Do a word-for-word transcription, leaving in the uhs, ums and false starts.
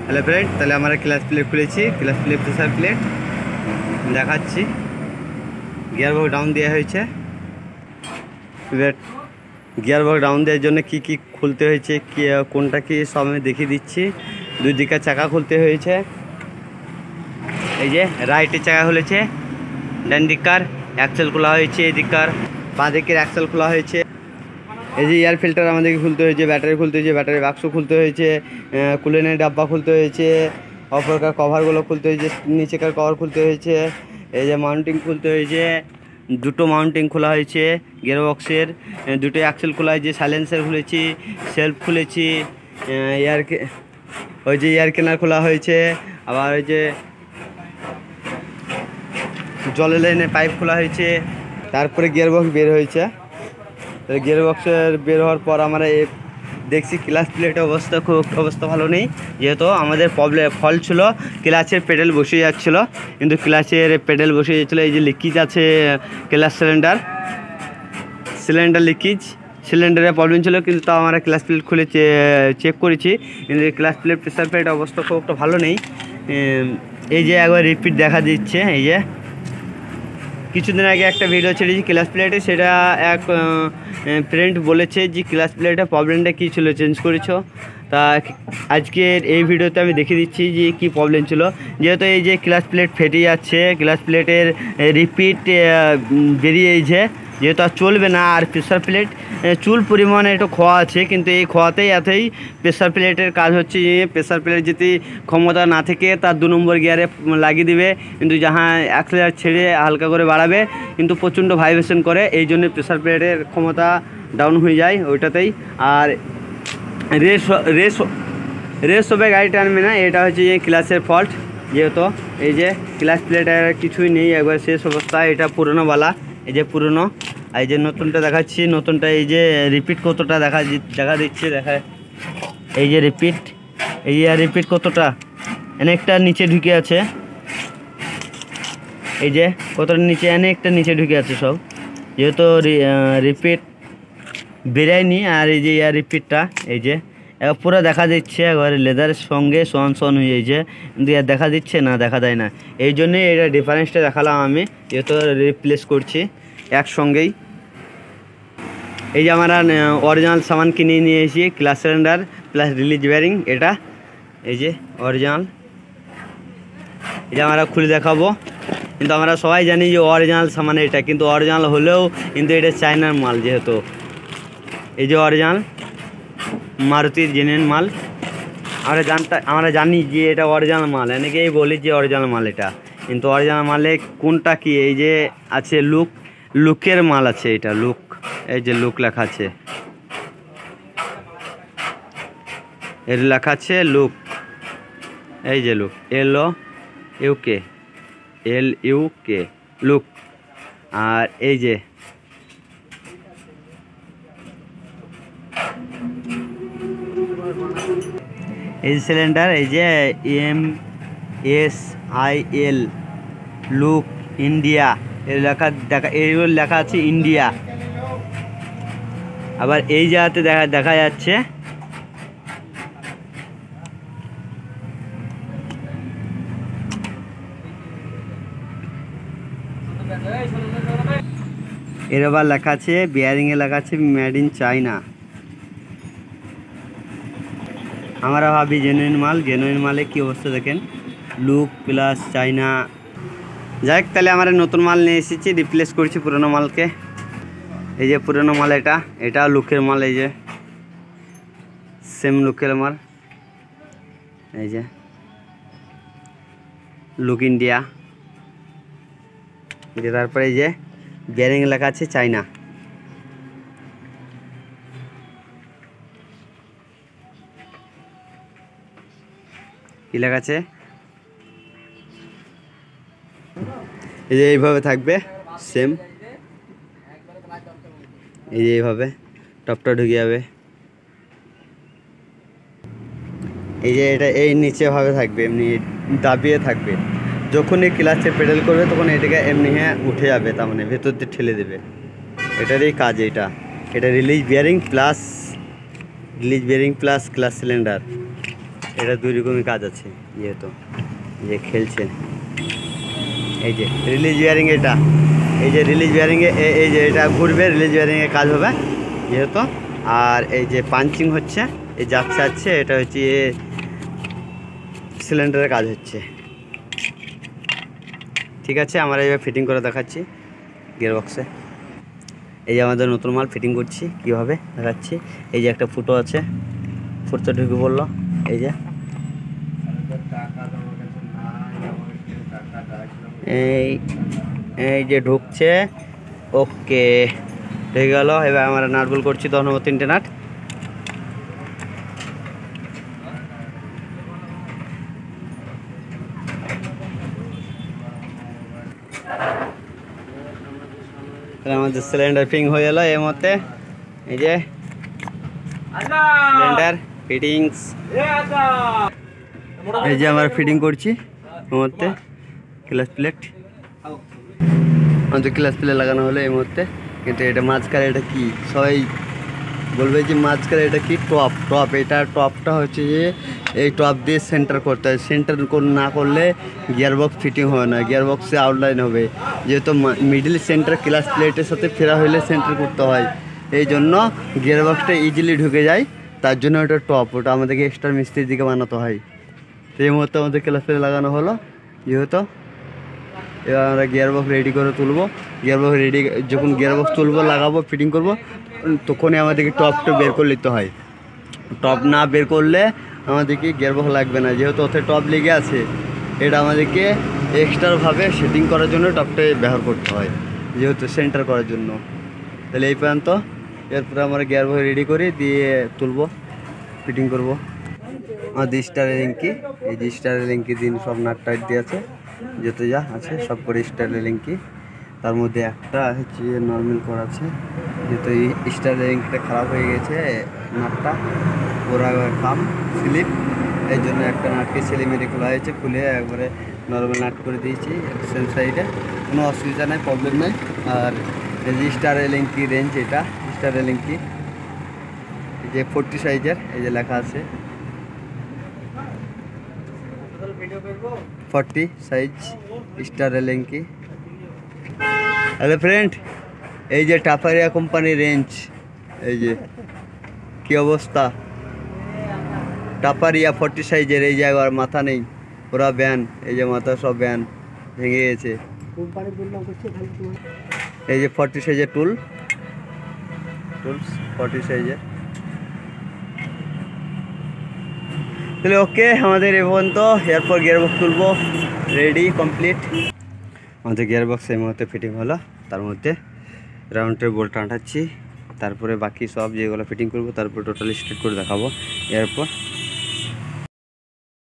Hello friend, তাহলে আমরা clutch plate খুলেছি। ক্লাস প্লেট প্রেসার প্লেট দেখাচ্ছি। গিয়ার বক্স ডাউন দেওয়া হয়েছে। গিয়ার বক্স ডাউন দেওয়ার জন্য কি কি খুলতে হয়েছে, কি কোনটা কি সব আমি দেখিয়ে দিচ্ছি। দুই দিকের চাকা খুলতে হয়েছে। এই যে রাইটের চাকা খুলেছে, ডান দিককার অ্যাক্সেল খোলা হয়েছে, এই দিককার বাঁ দিকের অ্যাক্সেল খোলা হয়েছে। এই যে এয়ার ফিল্টার আমাদেরকে খুলতে হয়েছে, ব্যাটারি খুলতে হয়েছে, ব্যাটারি বাক্স খুলতে হয়েছে, কুলেনের ডাব্বা খুলতে হয়েছে, অপরকার কভারগুলো খুলতে হয়েছে, নিচেকার কভার খুলতে হয়েছে। এই যে মাউন্টিং খুলতে হয়েছে, দুটো মাউন্টিং খোলা হয়েছে গিয়ার বক্সের, দুটো অ্যাক্সেল খোলা হয়েছে, সাইলেন্সার খুলেছি, সেলফ খুলেছি, এয়ার ওই যে এয়ার কেনার খোলা হয়েছে। আবার ওই যে জলের লাইনের পাইপ খোলা হয়েছে। তারপরে গিয়ার বক্স বের হয়েছে। গিয়ার বক্সের বের হওয়ার পর আমরা দেখছি ক্লাচ প্লেটের অবস্থা খুব অবস্থা ভালো নেই, যেহেতু আমাদের প্রবলেম ফল্ট ছিল, ক্লাচের পেডেল বসে যাচ্ছিলো। কিন্তু ক্লাচের পেডেল বসে যাচ্ছিলো। এই যে লিকেজ আছে ক্লাচ সিলিন্ডার সিলিন্ডার লিকেজ সিলিন্ডারের প্রবলেম ছিল, কিন্তু তাও আমরা ক্লাচ প্লেট খুলে চেক করেছি। কিন্তু ক্লাচ প্লেট প্রেসার প্লেট অবস্থা খুব একটা ভালো নেই। এই যে একবার রিপিট দেখা দিচ্ছে। এই যে কিছুদিন আগে একটা ভিডিও ছেড়েছি ক্লাচ প্লেটে, সেটা এক ফ্রেন্ড বলেছে যে ক্লাচ প্লেটের প্রবলেমটা কী ছিল, চেঞ্জ করেছো। তা আজকের এই ভিডিওতে আমি দেখিয়ে দিচ্ছি যে কী প্রবলেম ছিল। যেহেতু এই যে ক্লাচ প্লেট ফেটে যাচ্ছে, ক্লাচ প্লেটের রিপিট বেরিয়েছে, যেহেতু আর চলবে না। আর প্রেসার প্লেট চুল পরিমাণে একটু খোয়া আছে, কিন্তু এই খোয়াতেই এতই প্রেসার প্লেটের কাজ হচ্ছে যে প্রেসার প্লেট যদি ক্ষমতা না থেকে তার দু নম্বর গিয়ারে লাগিয়ে দিবে, কিন্তু যাহা অ্যাক্সেলারেটর ছেড়ে হালকা করে বাড়াবে কিন্তু প্রচণ্ড ভাইব্রেশন করে, এই জন্য প্রেসার প্লেটের ক্ষমতা ডাউন হয়ে যায় ওইটাতেই। আর রেস রেস রেস হবে, গাড়ি টানবে না। এটা হচ্ছে যে ক্লাচের ফল্ট। যেহেতু এই যে ক্লাচ প্লেটের কিছুই নেই, একবার শেষ অবস্থা। এটা পুরনোওয়ালা, এই যে পুরনো। এই যে নতুনটা দেখাচ্ছি, নতুনটা এই যে রিপিট কতটা দেখা দেখা দিচ্ছে, দেখা এই যে রিপিট, এই যে রিপিট কতটা অনেকটা নিচে ঢুকে আছে। এই যে কতটা নিচে, অনেকটা নিচে ঢুকে আছে সব, যেহেতু রিপিট বেরায়নি। আর এই যে ইয়ার রিপিটটা এই যে পুরো দেখা দিচ্ছে, একবারে লেদারের সঙ্গে সন সন হয়ে যাচ্ছে, কিন্তু আর দেখা দিচ্ছে না, দেখা দেয় না। এই জন্যই এটা ডিফারেন্সটা দেখালাম আমি, যেহেতু রিপ্লেস করছি একসঙ্গেই। এই যে আমরা অরিজিনাল সামান কিনে নিয়ে এসেছি, clutch cylinder plus release bearing. এটা এই যে অরিজিনাল, এই যে আমরা খুলে দেখাবো। কিন্তু আমরা সবাই জানি যে অরিজিনাল সামান এটা, কিন্তু অরিজিনাল হলেও কিন্তু এটা চায়নার মাল। যেহেতু এই যে অরিজিনাল মারুতির জেনুইন মাল, আমরা জানতে আমরা জানি যে এটা অরিজিনাল মাল, অনেকেই বলি যে অরিজিনাল মাল এটা, কিন্তু অরিজিনাল মালে কোনটা কি, এই যে আছে লুক, লুকের মাল আছে এটা, লুক। এই যে লুক লেখা আছে, এর লেখা আছে লুক। এই যে look, L O U K, L U K, look. আর এই যে এই সিলিন্ডার, এই যে M S I L, look India, এর লেখা দেখা, এইগুলো লেখা আছে ইন্ডিয়া। আবার এই জায়গাতে দেখা দেখা যাচ্ছে এর আবার লেখা আছে বিয়ারিংয়ে লেখা আছে মেড ইন চায়না। আমরা ভাবি জেনুইন মাল, জেনুইন মালে কি অবস্থা দেখেন, লুক প্লাস চায়না। যাই হোক, তাহলে আমরা নতুন মাল নিয়ে এসেছি, রিপ্লেস করছি পুরনো মালকে। এই যে পুরনো মাল, এটা এটা লুকের মাল, এই যে সেম লুকের মাল, এই যে লুক ইন্ডিয়া। তারপরে এই যে বিয়ারিং লেখা আছে চায়না। কি লেখা আছে, এই যে এইভাবে থাকবে সেম, এই যে এইভাবে টপটা ঢুকে যাবে। এই যে এটা এই নিচে ভাবে থাকবে, এমনি দাবিয়ে থাকবে। যখনই ক্লাচে পেডেল করবে তখন এটাকে এমনি হ্যাঁ উঠে যাবে, তার মানে ভেতর দিয়ে ঠেলে দেবে। এটারই কাজ এটা। এটা release bearing plus release bearing plus clutch cylinder, এটা দুই রকমই কাজ আছে, যেহেতু যে খেলছে এই যে রিলিজ বিয়ারিং, এটা এই যে রিলিজ বিয়ারিংয়ে এই যে এটা ঘুরবে, রিলিজ বিয়ারিংয়ে কাজ হবে যেহেতু। আর এই যে পাঞ্চিং হচ্ছে, এই যাচ্ছে যাচ্ছে, এটা হচ্ছে সিলিন্ডারের কাজ হচ্ছে। ঠিক আছে, আমরা এবার ফিটিং করে দেখাচ্ছি গিয়ারবক্সে। এই যে আমাদের নতুন মাল ফিটিং করছি, কীভাবে দেখাচ্ছি। এই যে একটা ফুটো আছে, ফুটো ঢুকে পড়লো, এই যে এই এই যে ঢুকছে, ওকে হয়ে গেল। এবার আমরা নাট বল করছি, দশ নম্বর তিনটে নাট। আমাদের সিলিন্ডার ফিটিং হয়ে গেল এর মধ্যে। এই যে সিলিন্ডার ফিটিংস, এই যে আমরা ফিটিং করছি এর মধ্যে ক্লাচ প্লেট। আমাদের ক্লাচ প্লেট লাগানো হলো এই মুহূর্তে, কিন্তু এটা মাঝখানে এটা কি সবাই বলবে যে মাঝখানে এটা কি টপ টপ এটা টপটা হচ্ছে যে এই টপ দিয়ে সেন্টার করতে হয়। সেন্টার না করলে গিয়ারবক্স ফিটিং হয় না, গিয়ারবক্সে আউটলাইন হবে। যেহেতু মিডল সেন্টার ক্লাচ প্লেটের সাথে ফেরা হইলে সেন্টার করতে হয়, এই জন্য গিয়ারবক্সটা ইজিলি ঢুকে যায়। তার জন্য ওটা টপ, ওটা আমাদেরকে এক্সট্রা মিস্ত্রির দিকে বানাতে হয়। তো এই মুহূর্তে আমাদের ক্লাচ প্লেট লাগানো হলো যেহেতু। এবার আমরা গিয়ারবক্স রেডি করে তুলবো। গিয়ারবক্স রেডি যখন গিয়ারবক্স তুলবো, লাগাবো, ফিটিং করব, তখনই আমাদেরকে টপটা বের করে নিতে হয়। টপ না বের করলে আমাদেরকে গিয়ারবক্স লাগবে না, যেহেতু ওতে টপ লেগে আছে। এটা আমাদেরকে এক্সট্রাভাবে সেটিং করার জন্য টপটা ব্যবহার করতে হয়, যেহেতু সেন্টার করার জন্য। তাহলে এই পর্যন্ত। এরপরে আমরা গিয়ারবক্স রেডি করে দিয়ে তুলবো, ফিটিং করব। আমাদের স্টারের লিঙ্কি, এই যে স্টারের লিঙ্কি দিন সব নাট টাইট দিয়ে আছে, যত যা আছে সব করে স্টারের লিঙ্কি। তার মধ্যে একটা হচ্ছে নর্মাল করা আছে, যেহেতু এই স্টারের লিঙ্কটা খারাপ হয়ে গেছে, নাটটা পুরা খাম স্লিপ, এই জন্য একটা নাটকে সেলিমেরি খোলা হয়েছে, খুলে একবারে নর্মাল নাট করে দিয়েছি সেম সাইডে। কোনো অসুবিধা নেই, প্রবলেম নেই। আর এই যে স্টারের লিঙ্কি রেঞ্জ, এটা স্টারের লিঙ্কি যে ফোরটি সাইজের, এই যে লেখা আছে ফর্টি সাইজ স্টারের লিঙ্কি। হ্যালো ফ্রেন্ড, এই যে টাপারিয়া কোম্পানির রেঞ্জ, এই যে কি অবস্থা, টাপারিয়া ফর্টি সাইজের। এই যে একবার মাথা নেই, পুরা ব্যান, এই যে মাথা সব ব্যান ভেঙে গেছে। এই যে ফর্টি সাইজের টুল টুলস ফর্টি সাইজের। তাহলে ওকে, আমাদের এ পর্যন্ত। এরপর গিয়ারবক্স তুলবো, রেডি কমপ্লিট। আমাদের গিয়ারবক্স এই মুহূর্তে ফিটিং হলো। তার মধ্যে রাউন্ডের বোল্ট আঁটাচ্ছি, তারপরে বাকি সব যেগুলো ফিটিং করবো, তারপর টোটালি স্ট্রেট করে দেখাবো। এরপর